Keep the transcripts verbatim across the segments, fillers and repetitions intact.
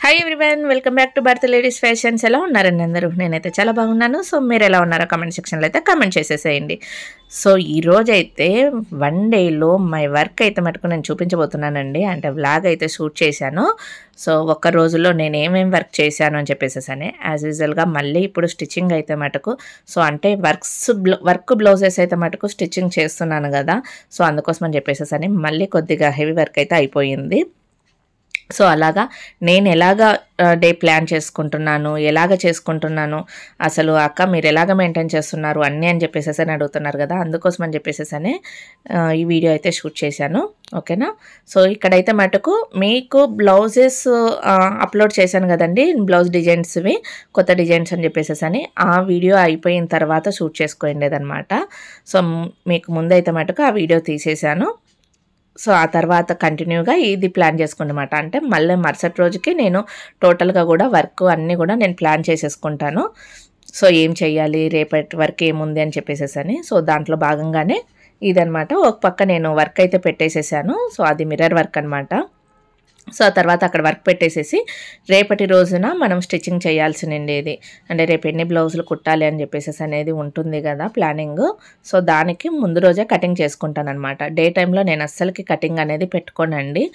Hi everyone, welcome back to Bharata ladies fashions. ఎలా ఉన్నారండి అందరూ? నేనైతే చాలా బాగున్నాను. సో మీరు ఎలా ఉన్నారో కామెంట్ సెక్షన్లో అయితే కామెంట్ చేసేసేయండి. సో ఈరోజు అయితే వన్ డేలో మై వర్క్ అయితే మటుకు నేను చూపించబోతున్నానండి. అంటే వ్లాగ్ అయితే షూట్ చేశాను. సో ఒక్క రోజులో నేను ఏమేమి వర్క్ చేశాను అని చెప్పేసేసని యాజ్ యూజువల్గా మళ్ళీ ఇప్పుడు స్టిచ్చింగ్ అయితే మటుకు సో అంటే వర్క్స్ వర్క్ బ్లౌజెస్ అయితే మటుకు స్టిచ్చింగ్ చేస్తున్నాను కదా. సో అందుకోసం అని చెప్పేసేసని మళ్ళీ కొద్దిగా హెవీ వర్క్ అయితే అయిపోయింది. సో అలాగా నేను ఎలాగా డే ప్లాన్ చేసుకుంటున్నాను, ఎలాగ చేసుకుంటున్నాను, అసలు అక్క మీరు ఎలాగ మెయింటైన్ చేస్తున్నారు అన్నీ అని చెప్పేసి అని అడుగుతున్నారు కదా. అందుకోసం అని చెప్పేసి ఈ వీడియో అయితే షూట్ చేశాను. ఓకేనా. సో ఇక్కడైతే మటుకు మీకు బ్లౌజెస్ అప్లోడ్ చేశాను కదండి, బ్లౌజ్ డిజైన్స్వి, కొత్త డిజైన్స్ అని చెప్పేసి అని ఆ వీడియో అయిపోయిన తర్వాత షూట్ చేసుకోండేదన్నమాట. సో మీకు ముందైతే మటుకు ఆ వీడియో తీసేశాను. సో ఆ తర్వాత కంటిన్యూగా ఇది ప్లాన్ చేసుకున్నమాట. అంటే మళ్ళీ మరుసటి రోజుకి నేను టోటల్గా కూడా వర్క్ అన్నీ కూడా నేను ప్లాన్ చేసేసుకుంటాను. సో ఏం చెయ్యాలి, రేపటి వర్క్ ఏముంది అని చెప్పేసేసి అని. సో దాంట్లో భాగంగానే ఇదనమాట. ఒక పక్క నేను వర్క్ అయితే పెట్టేసేసాను. సో అది మిర్రర్ వర్క్ అనమాట. సో ఆ తర్వాత అక్కడ వర్క్ పెట్టేసేసి రేపటి రోజున మనం స్టిచ్చింగ్ చేయాల్సిండేది, అంటే రేపు ఎన్ని బ్లౌజులు కుట్టాలి అని చెప్పేసి అనేది ఉంటుంది కదా ప్లానింగ్. సో దానికి ముందు రోజే కటింగ్ చేసుకుంటాను అనమాట. డే టైంలో నేను అస్సలకి కటింగ్ అనేది పెట్టుకోనండి.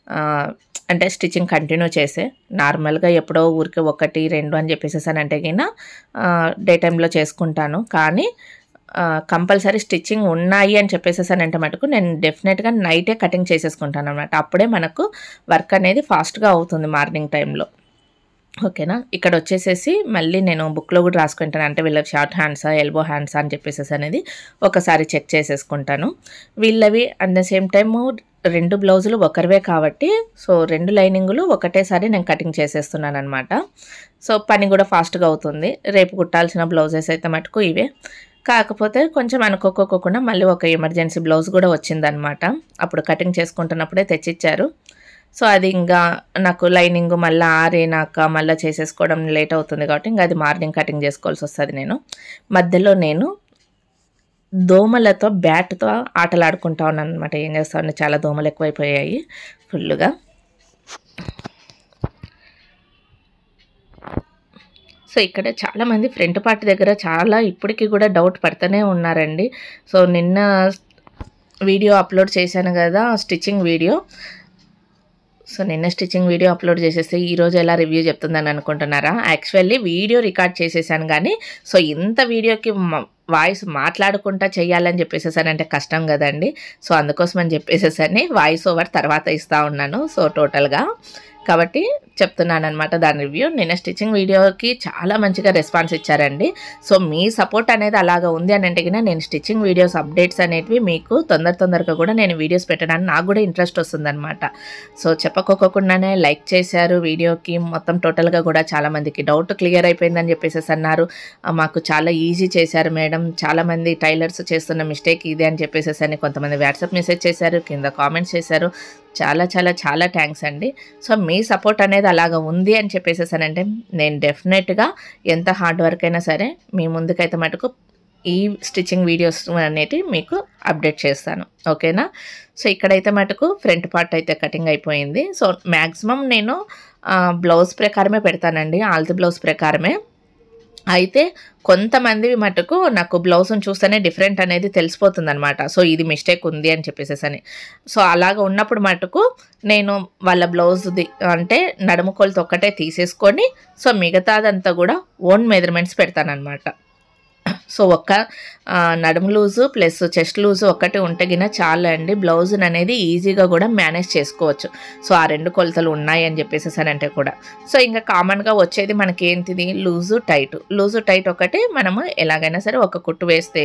అంటే స్టిచ్చింగ్ కంటిన్యూ చేసే నార్మల్గా ఎప్పుడో ఊరికి ఒకటి రెండు అని చెప్పేసి అని అంటే కింద డే టైంలో చేసుకుంటాను. కానీ కంపల్సరీ స్టిచ్చింగ్ ఉన్నాయి అని చెప్పేసి అని అంటే మటుకు నేను డెఫినెట్గా నైటే కటింగ్ చేసేసుకుంటాను అనమాట. అప్పుడే మనకు వర్క్ అనేది ఫాస్ట్గా అవుతుంది మార్నింగ్ టైంలో. ఓకేనా. ఇక్కడ వచ్చేసేసి మళ్ళీ నేను బుక్లో కూడా రాసుకుంటాను. అంటే వీళ్ళకి షార్ట్ హ్యాండ్సా ఎల్బో హ్యాండ్సా అని చెప్పేసి అనేది ఒకసారి చెక్ చేసేసుకుంటాను. వీళ్ళవి అట్ ద సేమ్ టైము రెండు బ్లౌజులు ఒకరివే కాబట్టి సో రెండు లైనింగులు ఒకటేసారి నేను కటింగ్ చేసేస్తున్నాను అనమాట. సో పని కూడా ఫాస్ట్గా అవుతుంది. రేపు కుట్టాల్సిన బ్లౌజెస్ అయితే మటుకు ఇవే. కాకపోతే కొంచెం అనుకోకోకుండా మళ్ళీ ఒక ఎమర్జెన్సీ బ్లౌజ్ కూడా వచ్చిందనమాట. అప్పుడు కటింగ్ చేసుకుంటున్నప్పుడే తెచ్చిచ్చారు. సో అది ఇంకా నాకు లైనింగ్ మళ్ళీ ఆరేనాక మళ్ళీ చేసేసుకోవడం లేట్ అవుతుంది కాబట్టి ఇంకా అది మార్నింగ్ కటింగ్ చేసుకోవాల్సి వస్తుంది. నేను మధ్యలో నేను దోమలతో బ్యాట్తో ఆటలాడుకుంటా ఉన్నాను అనమాట. ఏం చేస్తాను, చాలా దోమలు ఎక్కువైపోయాయి ఫుల్గా. సో ఇక్కడ చాలామంది ఫ్రంట్ పార్ట్ దగ్గర చాలా ఇప్పటికీ కూడా డౌట్ పడుతూనే ఉన్నారండి. సో నిన్న వీడియో అప్లోడ్ చేశాను కదా స్టిచ్చింగ్ వీడియో. సో నిన్న స్టిచ్చింగ్ వీడియో అప్లోడ్ చేసేస్తే ఈరోజు ఎలా రివ్యూ చెప్తుందని అనుకుంటున్నారా? యాక్చువల్లీ వీడియో రికార్డ్ చేసేసాను కానీ సో ఇంత వీడియోకి వాయిస్ మాట్లాడుకుంటా చెయ్యాలని చెప్పేసేసాను అంటే కష్టం కదండి. సో అందుకోసం అని చెప్పేసేసని వాయిస్ ఓవర్ తర్వాత ఇస్తూ ఉన్నాను. సో టోటల్గా కాబట్టి చెప్తున్నాను అనమాట దాని రివ్యూ. నిన్న స్టిచ్చింగ్ వీడియోకి చాలా మంచిగా రెస్పాన్స్ ఇచ్చారండి. సో మీ సపోర్ట్ అనేది అలాగా ఉంది అని అంటే నేను స్టిచ్చింగ్ వీడియోస్ అప్డేట్స్ అనేటివి మీకు తొందర తొందరగా కూడా నేను వీడియోస్ పెట్టడానికి నాకు కూడా ఇంట్రెస్ట్ వస్తుందన్నమాట. సో చెప్పకోకుండానే లైక్ చేశారు వీడియోకి. మొత్తం టోటల్గా కూడా చాలామందికి డౌట్ క్లియర్ అయిపోయిందని చెప్పేసి అన్నారు. మాకు చాలా ఈజీ చేశారు మేడం, చాలామంది టైలర్స్ చేస్తున్న మిస్టేక్ ఇది అని చెప్పేసి అని కొంతమంది వాట్సాప్ మెసేజ్ చేశారు, కింద కామెంట్స్ చేశారు. చాలా చాలా చాలా థ్యాంక్స్ అండి. సో మీ సపోర్ట్ అనేది అలాగా ఉంది అని చెప్పేసేసానంటే నేను డెఫినెట్గా ఎంత హార్డ్ వర్క్ అయినా సరే మీ ముందుకైతే మటుకు ఈ స్టిచ్చింగ్ వీడియోస్ అనేటివి మీకు అప్డేట్ చేస్తాను. ఓకేనా. సో ఇక్కడైతే మటుకు ఫ్రంట్ పార్ట్ అయితే కటింగ్ అయిపోయింది. సో మ్యాక్సిమం నేను బ్లౌజ్ ప్రకారమే పెడతానండి, ఆల్ది బ్లౌజ్ ప్రకారమే. అయితే కొంతమంది మటుకు నాకు బ్లౌజ్ని చూస్తేనే డిఫరెంట్ అనేది తెలిసిపోతుంది అనమాట. సో ఇది మిస్టేక్ ఉంది అని చెప్పేసి అని. సో అలాగ ఉన్నప్పుడు మటుకు నేను వాళ్ళ బ్లౌజ్ది అంటే నడుము కొలత ఒక్కటే తీసేసుకొని సో మిగతాదంతా కూడా ఓన్ మెజర్మెంట్స్ పెడతానమాట. సో ఒక్క నడుము లూజు ప్లస్ చెస్ట్ లూజు ఒక్కటి ఉంటే గిన చాలా అండి, బ్లౌజ్ అనేది ఈజీగా కూడా మేనేజ్ చేసుకోవచ్చు. సో ఆ రెండు కొలతలు ఉన్నాయి అని చెప్పేసి అంటే కూడా సో ఇంకా కామన్గా వచ్చేది మనకి ఏంటిది, లూజు టైట్. లూజు టైట్ ఒకటి మనము ఎలాగైనా సరే ఒక కుట్టు వేస్తే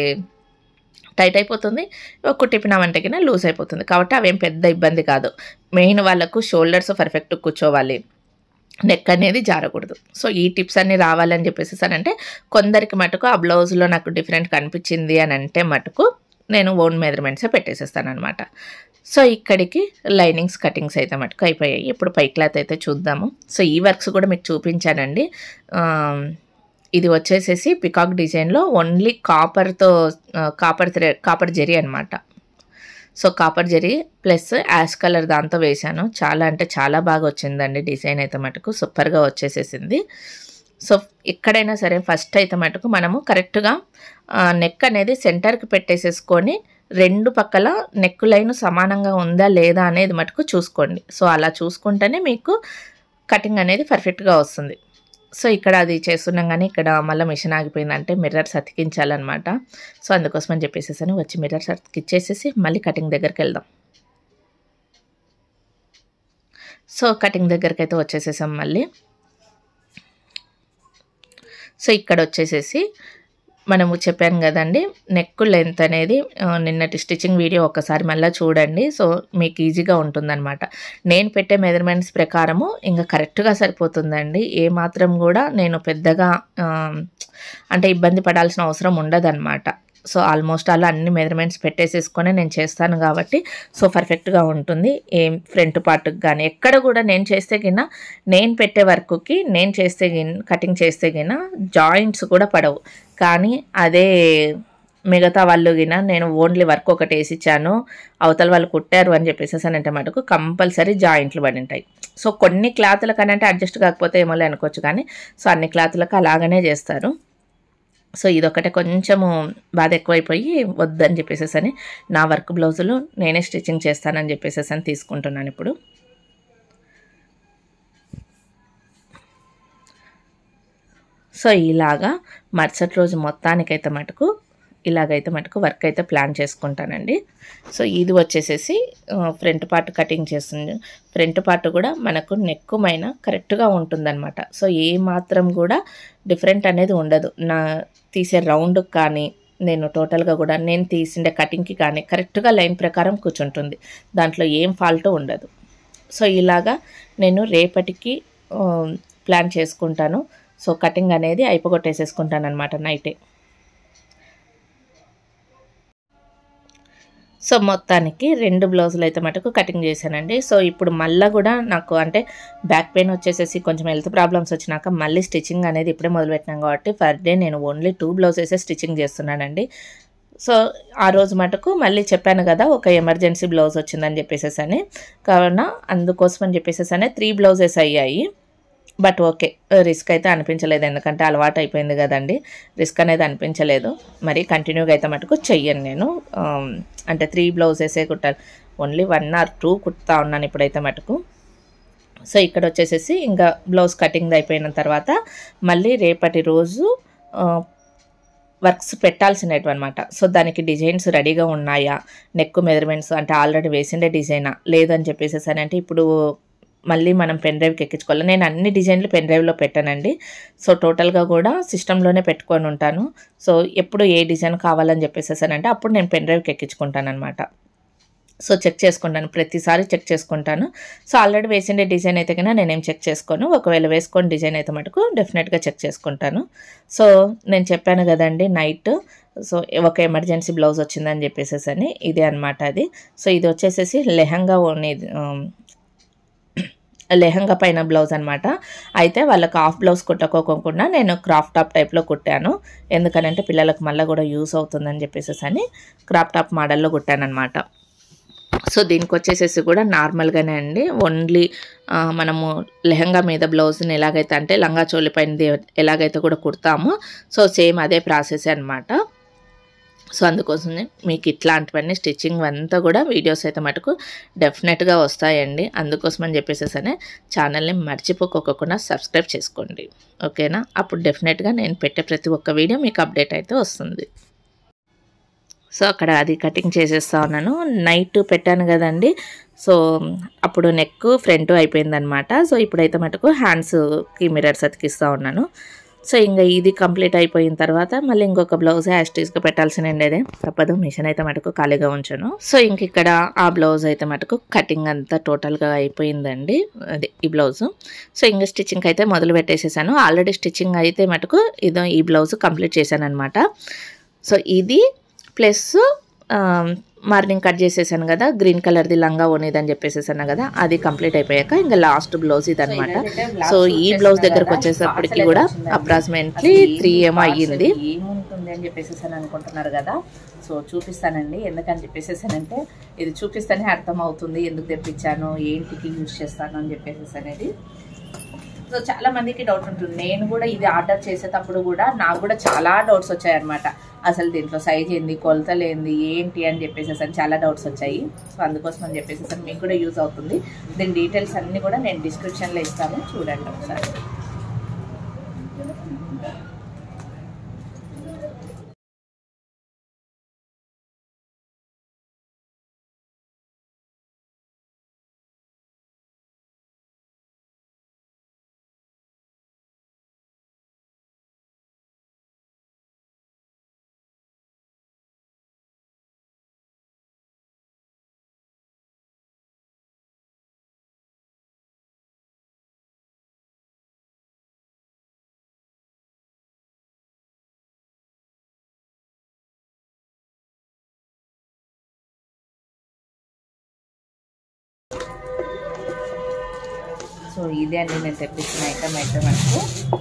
టైట్ అయిపోతుంది, ఒక కుట్టు ఇప్పినామంటే కింద లూజ్ అయిపోతుంది. కాబట్టి అవేం పెద్ద ఇబ్బంది కాదు. మెయిన్ వాళ్ళకు షోల్డర్స్ పర్ఫెక్ట్ కూర్చోవాలి, నెక్ అనేది జారకూడదు. సో ఈ టిప్స్ అన్నీ రావాలని చెప్పేసి అంటే కొందరికి మటుకు ఆ బ్లౌజ్లో నాకు డిఫరెంట్ కనిపించింది అని అంటే మటుకు నేను ఓన్ మెజర్మెంట్సే పెట్టేసేస్తాను అనమాట. సో ఇక్కడికి లైనింగ్స్ కటింగ్స్ అయితే మటుకు అయిపోయాయి. ఇప్పుడు పై క్లాత్ అయితే చూద్దాము. సో ఈ వర్క్స్ కూడా మీకు చూపించానండి. ఇది వచ్చేసేసి పికాక్ డిజైన్లో ఓన్లీ కాపర్తో కాపర్ థ్రెడ్ కాపర్ జెరీ అనమాట. So copper zari plus ash colour దాంతో వేశాను. చాలా అంటే చాలా బాగా వచ్చిందండి డిజైన్ అయితే మటుకు సూపర్గా వచ్చేసేసింది. సో ఎక్కడైనా సరే ఫస్ట్ అయితే మటుకు మనము కరెక్ట్గా నెక్ అనేది సెంటర్కి పెట్టేసేసుకొని రెండు పక్కల నెక్ లైన్ సమానంగా ఉందా లేదా అనేది మటుకు చూసుకోండి. సో అలా చూసుకుంటేనే మీకు కటింగ్ అనేది పర్ఫెక్ట్గా వస్తుంది. సో ఇక్కడ అది చేస్తున్నాం కానీ ఇక్కడ మళ్ళీ మిషన్ ఆగిపోయిందంటే మిర్రర్స్ అతికించాలన్నమాట. సో అందుకోసం అని చెప్పేసేసాను వచ్చి మిర్రర్స్ అతికిచ్చేసేసి మళ్ళీ కటింగ్ దగ్గరికి వెళ్దాం. సో కటింగ్ దగ్గరికి అయితే వచ్చేసేసాం మళ్ళీ. సో ఇక్కడ వచ్చేసేసి మనము చెప్పాను కదండి నెక్ లెంత్ అనేది నిన్నటి స్టిచ్చింగ్ వీడియో ఒకసారి మళ్ళీ చూడండి. సో మీకు ఈజీగా ఉంటుందన్నమాట. నేను పెట్టే మెజర్మెంట్స్ ప్రకారము ఇంకా కరెక్ట్గా సరిపోతుందండి. ఏమాత్రం కూడా నేను పెద్దగా అంటే ఇబ్బంది పడాల్సిన అవసరం ఉండదన్నమాట. సో ఆల్మోస్ట్ అలా అన్ని మెజర్మెంట్స్ పెట్టేసేసుకొని నేను చేస్తాను కాబట్టి సో పర్ఫెక్ట్గా ఉంటుంది. ఏం ఫ్రంట్ పార్ట్కి కానీ ఎక్కడ కూడా నేను చేస్తే గిన నేను పెట్టే వర్క్కి నేను చేస్తే గిన కటింగ్ చేస్తే గిన జాయింట్స్ కూడా పడవు. కానీ అదే మిగతా వాళ్ళు గిన నేను ఓన్లీ వర్క్ ఒకటి వేసిచ్చాను అవతల వాళ్ళు కుట్టారు అని చెప్పేసి అంటే మటుకు కంపల్సరీ జాయింట్లు పడి ఉంటాయి. సో కొన్ని క్లాతుల కనంటే అడ్జస్ట్ కాకపోతే ఏమో అనుకోవచ్చు కానీ సో అన్ని క్లాతులకు అలాగనే చేస్తారు. సో ఇదొకటే కొంచెము బాధ ఎక్కువైపోయి వద్దని చెప్పేసి అని నా వర్క్ బ్లౌజులు నేనే స్టిచ్చింగ్ చేస్తానని చెప్పేసి అని తీసుకుంటున్నాను ఇప్పుడు. సో ఇలాగా మరుసటి రోజు మొత్తానికైతే మటుకు ఇలాగైతే మటుకు వర్క్ అయితే ప్లాన్ చేసుకుంటానండి. సో ఇది వచ్చేసేసి ఫ్రంట్ పార్ట్ కటింగ్ చేస్తుంది. ఫ్రంట్ పార్ట్ కూడా మనకు నెక్ మైన కరెక్ట్గా ఉంటుందన్నమాట. సో ఏ మాత్రం కూడా డిఫరెంట్ అనేది ఉండదు. నా తీసే రౌండ్కి కానీ నేను టోటల్గా కూడా నేను తీసిండే కటింగ్కి కానీ కరెక్ట్గా లైన్ ప్రకారం కూర్చుంటుంది. దాంట్లో ఏం ఫాల్ట్ ఉండదు. సో ఇలాగా నేను రేపటికి ప్లాన్ చేసుకుంటాను. సో కటింగ్ అనేది అయిపోగొట్టేసేసుకుంటాను అనమాట నైటే. సో మొత్తానికి రెండు బ్లౌజులు అయితే మటుకు కటింగ్ చేశానండి. సో ఇప్పుడు మళ్ళీ కూడా నాకు అంటే బ్యాక్ పెయిన్ వచ్చేసేసి కొంచెం హెల్త్ ప్రాబ్లమ్స్ వచ్చినాక మళ్ళీ స్టిచ్చింగ్ అనేది ఇప్పుడే మొదలుపెట్టినాం కాబట్టి పర్ డే నేను ఓన్లీ టూ బ్లౌజెసే స్టిచ్చింగ్ చేస్తున్నానండి. సో ఆ రోజు మటుకు మళ్ళీ చెప్పాను కదా ఒక ఎమర్జెన్సీ బ్లౌజ్ వచ్చిందని చెప్పేసేసి అని కావున అందుకోసం అని చెప్పేసేసి అనే త్రీ బ్లౌజెస్ అయ్యాయి. బట్ ఓకే రిస్క్ అయితే అనిపించలేదు ఎందుకంటే అలవాటు అయిపోయింది కదండి. రిస్క్ అనేది అనిపించలేదు. మరి కంటిన్యూగా అయితే మటుకు చెయ్యను నేను. అంటే త్రీ బ్లౌజెసే కుట్టాను. ఓన్లీ వన్ ఆర్ టూ కుట్టుతా ఉన్నాను ఇప్పుడైతే మటుకు. సో ఇక్కడ వచ్చేసేసి ఇంకా బ్లౌజ్ కటింగ్ అయిపోయిన తర్వాత మళ్ళీ రేపటి రోజు వర్క్స్ పెట్టాల్సినవి అనమాట. సో దానికి డిజైన్స్ రెడీగా ఉన్నాయా, నెక్ మెజర్మెంట్స్ అంటే ఆల్రెడీ వేసిండే డిజైనా లేదని చెప్పేసి అని అంటే ఇప్పుడు మళ్ళీ మనం పెన్ డ్రైవ్కి ఎక్కించుకోవాలి. నేను అన్ని డిజైన్లు పెన్ డ్రైవ్లో పెట్టానండి. సో టోటల్గా కూడా సిస్టంలోనే పెట్టుకొని ఉంటాను. సో ఎప్పుడు ఏ డిజైన్ కావాలని చెప్పేసేసానంటే అప్పుడు నేను పెన్ డ్రైవ్కి ఎక్కించుకుంటాను అనమాట. సో చెక్ చేసుకుంటాను, ప్రతిసారి చెక్ చేసుకుంటాను. సో ఆల్రెడీ వేసిండే డిజైన్ అయితే కన్నా నేనేం చెక్ చేసుకోను. ఒకవేళ వేసుకొని డిజైన్ అయితే మటుకు డెఫినెట్గా చెక్ చేసుకుంటాను. సో నేను చెప్పాను కదండి నైట్ సో ఒక ఎమర్జెన్సీ బ్లౌజ్ వచ్చిందని చెప్పేసేసి అని ఇదే అనమాట అది. సో ఇది వచ్చేసేసి లెహంగా అనేది లెహంగా పైన బ్లౌజ్ అనమాట. అయితే వాళ్ళకి హాఫ్ బ్లౌజ్ కుట్టుకోకుండా నేను క్రాప్ టాప్ టైప్లో కుట్టాను. ఎందుకనంటే పిల్లలకు మళ్ళీ కూడా యూస్ అవుతుందని చెప్పేసి అని క్రాప్ టాప్ మోడల్లో కుట్టాను అనమాట. సో దీనికి వచ్చేసేసి కూడా నార్మల్గానే అండి. ఓన్లీ మనము లెహంగా మీద బ్లౌజ్ని ఎలాగైతే అంటే లంగా చోలి పైన ఎలాగైతే కూడా కుడతామో సో సేమ్ అదే ప్రాసెస్ అనమాట. సో అందుకోసమే మీకు ఇట్లాంటివన్నీ స్టిచ్చింగ్ అంతా కూడా వీడియోస్ అయితే మటుకు డెఫినెట్గా వస్తాయండి. అందుకోసం అని చెప్పేసేసనే ఛానల్ని మర్చిపోకోకుండా సబ్స్క్రైబ్ చేసుకోండి, ఓకేనా? అప్పుడు డెఫినెట్గా నేను పెట్టే ప్రతి ఒక్క వీడియో మీకు అప్డేట్ అయితే వస్తుంది. సో అక్కడ అది కటింగ్ చేసేస్తా ఉన్నాను. నైట్ పెట్టాను కదండి. సో అప్పుడు నెక్ ఫ్రంట్ అయిపోయిందనమాట. సో ఇప్పుడైతే మటుకు హ్యాండ్స్కి మిర్రర్స్ అతికిస్తూ ఉన్నాను. సో ఇంకా ఇది కంప్లీట్ అయిపోయిన తర్వాత మళ్ళీ ఇంకొక బ్లౌజ్ యాస్టీస్గా పెట్టాల్సిన ఉండేదే తప్పదు. మిషన్ అయితే మటుకు ఖాళీగా ఉంచాను. సో ఇంక ఇక్కడ ఆ బ్లౌజ్ అయితే మటుకు కటింగ్ అంతా టోటల్గా అయిపోయిందండి. అది ఈ బ్లౌజ్. సో ఇంకా స్టిచ్చింగ్ అయితే మొదలు పెట్టేసేసాను. ఆల్రెడీ స్టిచ్చింగ్ అయితే మటుకు ఇదో ఈ బ్లౌజ్ కంప్లీట్ చేశాను అనమాట. సో ఇది ప్లస్ మార్నింగ్ కట్ చేసేసాను కదా, గ్రీన్ కలర్ది లంగా ఓనేదని చెప్పేసేసాను కదా, అది కంప్లీట్ అయిపోయాక ఇంకా లాస్ట్ బ్లౌజ్ ఇది అనమాట. సో ఈ బ్లౌజ్ దగ్గరకు వచ్చేసప్పటికి కూడా అప్రాక్సిమేట్లీ త్రీ ఏమో అయ్యింది. ఏముంటుంది అని చెప్పేసేసాను అనుకుంటున్నారు కదా, సో చూపిస్తానండి. ఎందుకని చెప్పేసేసానంటే ఇది చూపిస్తేనే అర్థం అవుతుంది ఎందుకు తెప్పించాను, ఏంటికి యూజ్ చేస్తాను అని చెప్పేసి అనేది. సో చాలా మందికి డౌట్ ఉంటుంది. నేను కూడా ఇది ఆర్డర్ చేసేటప్పుడు కూడా నాకు కూడా చాలా డౌట్స్ వచ్చాయన్నమాట. అసలు దీంట్లో సైజ్ ఏంది, కొలతలు ఏంది, ఏంటి అని చెప్పేసి అని చాలా డౌట్స్ వచ్చాయి. సో అందుకోసం అని చెప్పేసి మీకు కూడా యూజ్ అవుతుంది. దీని డీటెయిల్స్ అన్నీ కూడా నేను డిస్క్రిప్షన్లో ఇస్తాను, చూడండి ఒకసారి. సో ఇదే అండి నేను తెప్పించిన ఐటమ్ అయితే మనకు.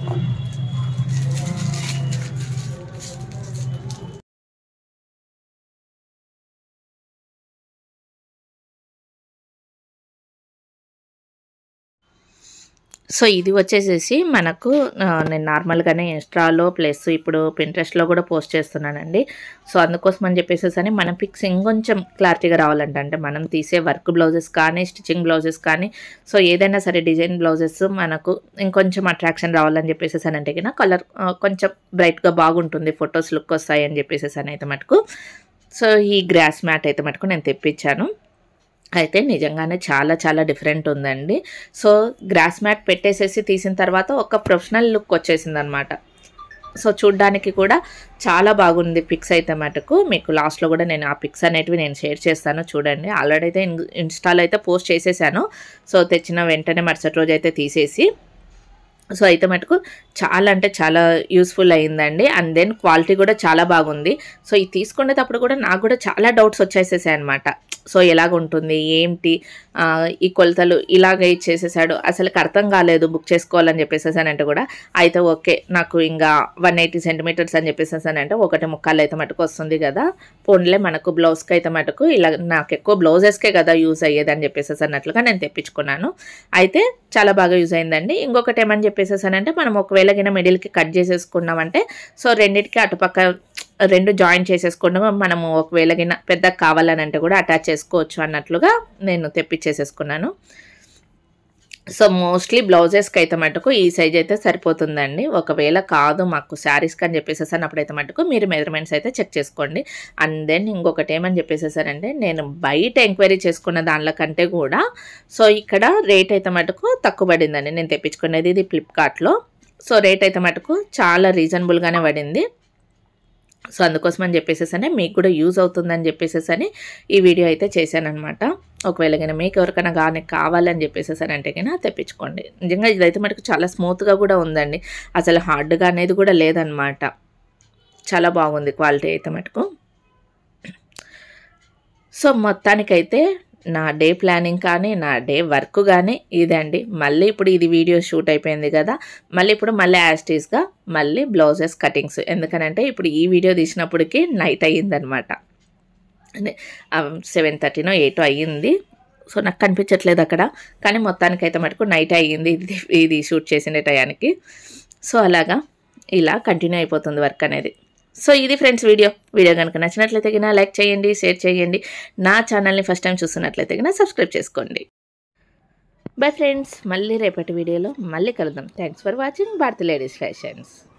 సో ఇది వచ్చేసేసి మనకు నేను నార్మల్గానే ఇన్స్టాలో ప్లస్ ఇప్పుడు పింట్రెస్ట్లో కూడా పోస్ట్ చేస్తున్నానండి. సో అందుకోసం అని చెప్పేసి అని మన పిక్స్ ఇంకొంచెం క్లారిటీగా రావాలంటే, అంటే మనం తీసే వర్క్ బ్లౌజెస్ కానీ స్టిచ్చింగ్ బ్లౌజెస్ కానీ సో ఏదైనా సరే డిజైన్ బ్లౌజెస్ మనకు ఇంకొంచెం అట్రాక్షన్ రావాలని చెప్పేసి అని అంటే కన్నా కలర్ కొంచెం బ్రైట్గా బాగుంటుంది, ఫొటోస్ లుక్ వస్తాయి అని చెప్పేసి అని అయితే మటుకు. సో ఈ గ్రాస్ మ్యాట్ అయితే మటుకు నేను తెప్పించాను. అయితే నిజంగానే చాలా చాలా డిఫరెంట్ ఉందండి. సో గ్రాస్ మ్యాట్ పెట్టేసేసి తీసిన తర్వాత ఒక ప్రొఫెషనల్ లుక్ వచ్చేసింది అనమాట. సో చూడ్డానికి కూడా చాలా బాగుంది. పిక్స్ అయితే మటుకు మీకు లాస్ట్లో కూడా నేను ఆ పిక్స్ అనేటివి నేను షేర్ చేస్తాను, చూడండి. ఆల్రెడీ అయితే ఇన్స్టాలో అయితే పోస్ట్ చేసేసాను. సో తెచ్చిన వెంటనే మరుసటి రోజు అయితే తీసేసి సో అయితే మటుకు చాలా అంటే చాలా యూస్ఫుల్ అయ్యిందండి. అండ్ దెన్ క్వాలిటీ కూడా చాలా బాగుంది. సో ఇది తీసుకునేటప్పుడు కూడా నాకు కూడా చాలా డౌట్స్ వచ్చేసేసాయి అనమాట. సో ఎలాగ ఉంటుంది ఏంటి, ఈ కొలతలు ఇలాగ ఇచ్చేసేసాడు, అసలుకి అర్థం కాలేదు బుక్ చేసుకోవాలని చెప్పేసేసానంటే కూడా. అయితే ఓకే నాకు ఇంకా వన్ ఎయిటీ సెంటీమీటర్స్ అని చెప్పేసేసానంటే ఒకటి ముక్కాలు అయితే మటుకు వస్తుంది కదా, పోన్లే మనకు బ్లౌజ్కి అయితే మటుకు ఇలా నాకు ఎక్కువ బ్లౌజెస్కే కదా యూజ్ అయ్యేది అని చెప్పేసి అన్నట్లుగా నేను తెప్పించుకున్నాను. అయితే చాలా బాగా యూజ్ అయిందండి. ఇంకొకటి ఏమని చెప్పేసేసానంటే మనం ఒకవేళ గిన మిడిల్కి కట్ చేసేసుకున్నామంటే సో రెండింటికి అటుపక్క రెండు జాయిన్ చేసేసుకున్నాము. మనము ఒకవేళ గిన పెద్దగా కావాలని అంటే కూడా అటాచ్ చేసుకోవచ్చు అన్నట్లుగా నేను తెప్పించేసేసుకున్నాను. సో మోస్ట్లీ బ్లౌజెస్కి అయితే మటుకు ఈ సైజ్ అయితే సరిపోతుందండి. ఒకవేళ కాదు మాకు శారీస్కి అని చెప్పేసేసాను అప్పుడైతే మటుకు మీరు మెజర్మెంట్స్ అయితే చెక్ చేసుకోండి. అండ్ దెన్ ఇంకొకటి ఏమని చెప్పేసేసారంటే నేను బయట ఎంక్వైరీ చేసుకున్న దానిలో కంటే కూడా సో ఇక్కడ రేట్ అయితే మటుకు తక్కువ పడిందండి. నేను తెప్పించుకునేది ఇది ఫ్లిప్కార్ట్లో. సో రేట్ అయితే మటుకు చాలా రీజనబుల్గానే పడింది. సో అందుకోసం అని చెప్పేసేసని మీకు కూడా యూజ్ అవుతుందని చెప్పేసేసని ఈ వీడియో అయితే చేశానమాట. ఒకవేళ కన్నా మీకు ఎవరికైనా కానీ కావాలని చెప్పేసేసని అంటే కన్నా తెప్పించుకోండి. నిజంగా ఇదైతే మటుకు చాలా స్మూత్గా కూడా ఉందండి, అసలు హార్డ్గా అనేది కూడా లేదనమాట. చాలా బాగుంది క్వాలిటీ అయితే మటుకు. సో మొత్తానికైతే నా డే ప్లానింగ్ కానీ నా డే వర్క్ కానీ ఇదండి. మళ్ళీ ఇప్పుడు ఇది వీడియో షూట్ అయిపోయింది కదా, మళ్ళీ ఇప్పుడు మళ్ళీ యాస్టీస్గా మళ్ళీ బ్లౌజెస్ కటింగ్స్. ఎందుకనంటే ఇప్పుడు ఈ వీడియో తీసినప్పటికీ నైట్ అయ్యిందనమాట, సెవెన్ థర్టీనో ఎయిటో అయ్యింది. సో నాకు కనిపించట్లేదు అక్కడ, కానీ మొత్తానికైతే మటుకు నైట్ అయ్యింది ఇది ఇది షూట్ చేసిన టయానికి. సో అలాగా ఇలా కంటిన్యూ అయిపోతుంది వర్క్ అనేది. సో ఇది ఫ్రెండ్స్ వీడియో వీడియో కనుక నచ్చినట్లయితే కన్నా లైక్ చేయండి, షేర్ చేయండి. నా ఛానల్ని ఫస్ట్ టైం చూస్తున్నట్లయితే కన్నా సబ్స్క్రైబ్ చేసుకోండి. బై ఫ్రెండ్స్, మళ్ళీ రేపటి వీడియోలో మళ్ళీ కలుద్దాం. Thanks for watching Bharati ladies fashions.